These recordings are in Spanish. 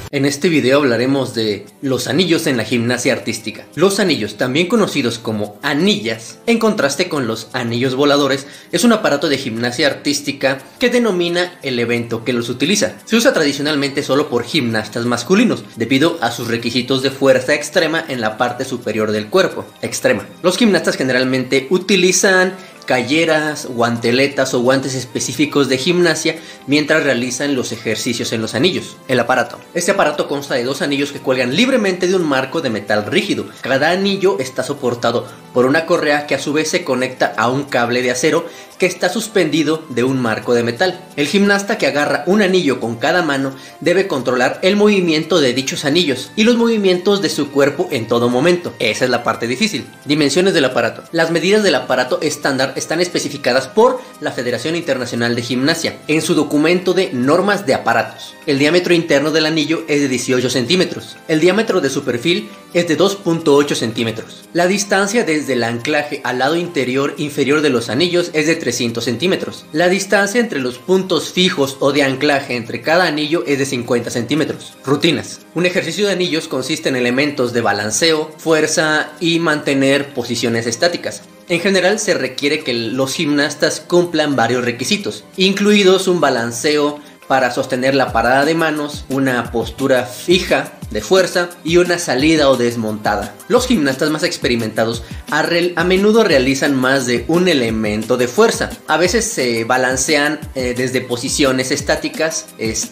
En este video hablaremos de los anillos en la gimnasia artística. Los anillos, también conocidos como anillas, en contraste con los anillos voladores, es un aparato de gimnasia artística que denomina el evento que los utiliza. Se usa tradicionalmente solo por gimnastas masculinos, debido a sus requisitos de fuerza extrema en la parte superior del cuerpo. Extrema. Los gimnastas generalmente utilizan calleras, guanteletas o guantes específicos de gimnasia mientras realizan los ejercicios en los anillos. El aparato. Este aparato consta de dos anillos que cuelgan libremente de un marco de metal rígido. Cada anillo está soportado por una correa que a su vez se conecta a un cable de acero que está suspendido de un marco de metal. El gimnasta que agarra un anillo con cada mano debe controlar el movimiento de dichos anillos y los movimientos de su cuerpo en todo momento. Esa es la parte difícil. Dimensiones del aparato. Las medidas del aparato estándar están especificadas por la Federación Internacional de Gimnasia en su documento de normas de aparatos. El diámetro interno del anillo es de 18 centímetros. El diámetro de su perfil es de 2.8 centímetros. La distancia desde el anclaje al lado inferior de los anillos es de 300 centímetros. La distancia entre los puntos fijos o de anclaje entre cada anillo es de 50 centímetros. Rutinas. Un ejercicio de anillos consiste en elementos de balanceo, fuerza y mantener posiciones estáticas. En general se requiere que los gimnastas cumplan varios requisitos, incluidos un balanceo para sostener la parada de manos, una postura fija de fuerza y una salida o desmontada. Los gimnastas más experimentados a menudo realizan más de un elemento de fuerza. A veces se balancean desde posiciones estáticas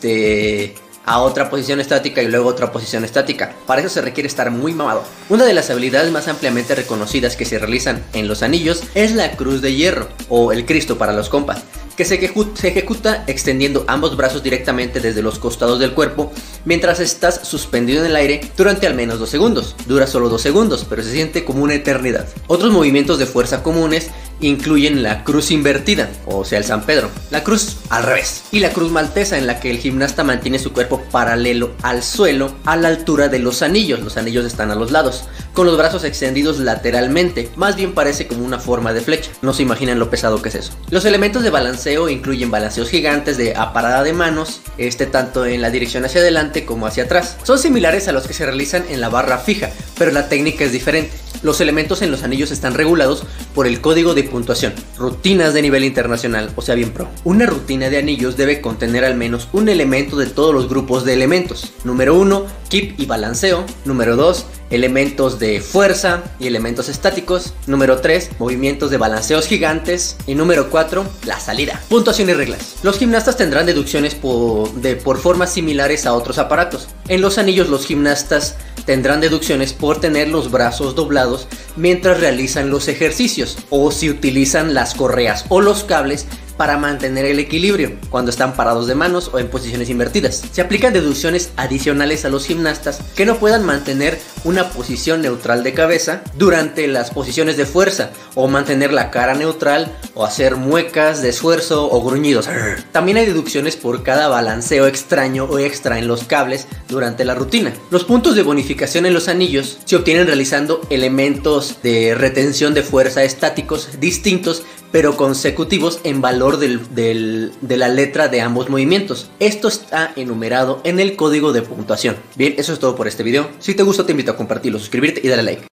a otra posición estática y luego otra posición estática. Para eso se requiere estar muy mamado. Una de las habilidades más ampliamente reconocidas que se realizan en los anillos es la cruz de hierro o el Cristo para los compas, que se ejecuta extendiendo ambos brazos directamente desde los costados del cuerpo mientras estás suspendido en el aire durante al menos 2 segundos. Dura solo 2 segundos, pero se siente como una eternidad. Otros movimientos de fuerza comunes incluyen la cruz invertida, o sea el San Pedro, la cruz al revés, y la cruz maltesa, en la que el gimnasta mantiene su cuerpo paralelo al suelo a la altura de los anillos. Los anillos están a los lados, con los brazos extendidos lateralmente. Más bien parece como una forma de flecha. No se imaginan lo pesado que es eso. Los elementos de balanceo incluyen balanceos gigantes de parada de manos, tanto en la dirección hacia adelante como hacia atrás. Son similares a los que se realizan en la barra fija, pero la técnica es diferente. Los elementos en los anillos están regulados por el código de puntuación. Rutinas de nivel internacional, o sea bien pro. Una rutina de anillos debe contener al menos un elemento de todos los grupos de elementos. Número 1, keep y balanceo. Número 2, elementos de fuerza y elementos estáticos. Número 3, movimientos de balanceos gigantes. Y número 4, la salida. Puntuación y reglas. Los gimnastas tendrán deducciones por formas similares a otros aparatos. En los anillos los gimnastas tendrán deducciones por tener los brazos doblados mientras realizan los ejercicios, o si utilizan las correas o los cables para mantener el equilibrio cuando están parados de manos o en posiciones invertidas. Se aplican deducciones adicionales a los gimnastas que no puedan mantener una posición neutral de cabeza durante las posiciones de fuerza, o mantener la cara neutral, o hacer muecas de esfuerzo o gruñidos. También hay deducciones por cada balanceo extraño o extra en los cables durante la rutina. Los puntos de bonificación en los anillos se obtienen realizando elementos de retención de fuerza estáticos distintos pero consecutivos en valor de la letra de ambos movimientos. Esto está enumerado en el código de puntuación. Bien, eso es todo por este video. Si te gustó, te invito a compartirlo, suscribirte y darle like.